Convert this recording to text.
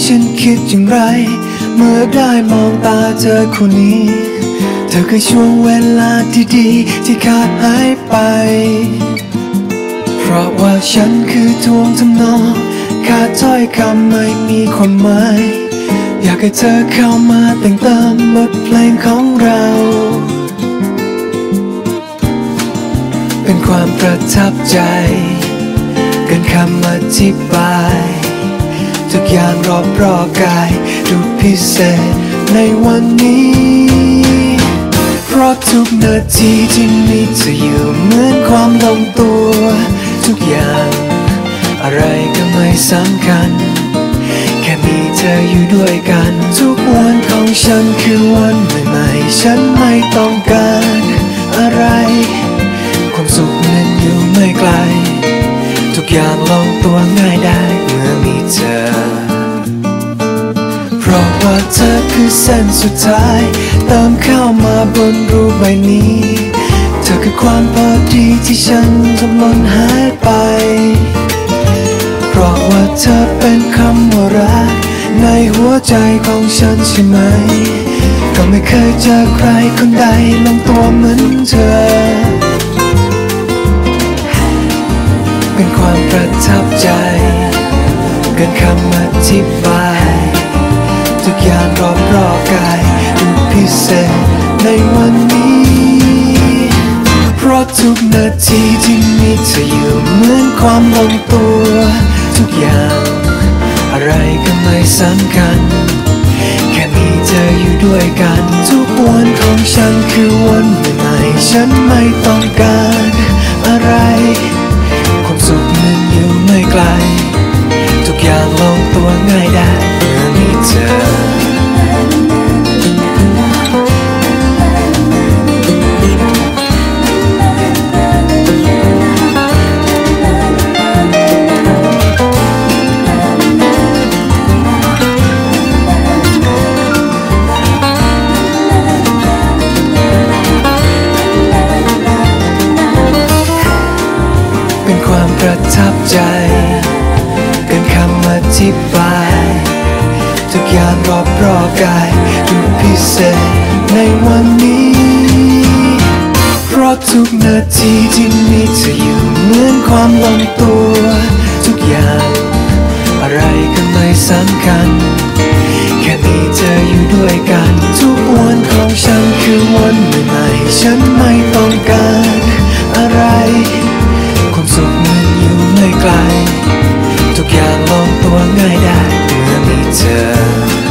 ฉันคิดอย่างไรเมื่อได้มองตาเธอคนนี้เธอคือช่วงเวลาที่ดีที่ขาดหายไปเพราะว่าฉันคือทวงทำนองขาดถ้อยคำไม่มีความหมายอยากให้เธอเข้ามาแต่งเติมบทเพลงของเราเป็นความประทับใจเกินคำอธิบายทุกอย่างรอบกายดูพิเศษในวันนี้เพราะทุกนาทีที่มีเธออยู่เหมือนความลงตัวทุกอย่างอะไรก็ไม่สำคัญแค่มีเธออยู่ด้วยกันทุกวันของฉันคือวันใหม่ๆฉันไม่ต้องการอะไรความสุขนั้นอยู่ไม่ไกลทุกอย่างลงตัวง่ายได้เมื่อมีเธอเพราะว่าเธอคือเส้นสุดท้ายเติมเข้ามาบนรูปใบนี้เธอคือความพอดีที่ฉันทำหล่นหายไปเพราะว่าเธอเป็นคำว่ารักในหัวใจของฉันใช่ไหมก็ไม่เคยเจอใครคนใดลงตัวเหมือนเธอเป็นความประทับใจเกินคำอธิบายทุกอย่างรอบกายดูพิเศษในวันนี้เพราะทุกนาทีที่มีเธออยู่เหมือนความลงตัวทุกอย่างอะไรก็ไม่สำคัญแค่มีเธออยู่ด้วยกันทุกวันของฉันคือวันใหม่ๆฉันไม่ต้องการอะไรความสุขนั้นอยู่ไม่ไกลทุกอย่างลงตัวง่ายได้เมื่อมีเธอเป็นความประทับใจเกินคำอธิบายทุกอย่างรอบกายดูพิเศษในวันนี้เพราะทุกนาทีที่มีเธออยู่เหมือนความลงตัวทุกอย่างอะไรก็ไม่สำคัญแค่มีเธออยู่ด้วยกันทุกวันของฉันคือวันใหม่ๆฉันไม่ต้องการอะไรความสุขมันอยู่ไม่ไกลทุกอย่างลงตัวง่ายได้เมื่อมีเธอ